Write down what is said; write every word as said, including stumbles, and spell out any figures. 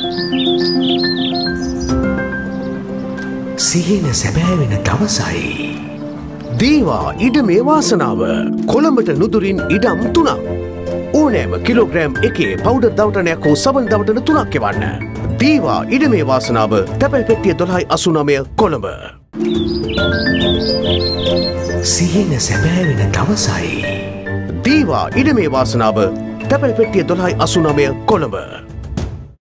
සිහින සැබෑ වෙන දවසයි. දීවා ඉඩමේ වාසනාව. කොළඹට නුදුරින් ඉඩම් තුනක්. ඕනෑම කිලෝග්‍රෑම් එකේ පවුඩර් දවටනයක් හෝ සබන් දවටන තුනක් එවන්න. දීවා ඉඩමේ වාසනාව තැපැල් පෙට්ටිය දොළහයි අසූ නවය කොළඹ. සිහින සැබෑ වෙන දවසයි. දීවා ඉඩමේ වාසනාව තැපැල් පෙට්ටිය දොළහයි අසූ නවය කොළඹ.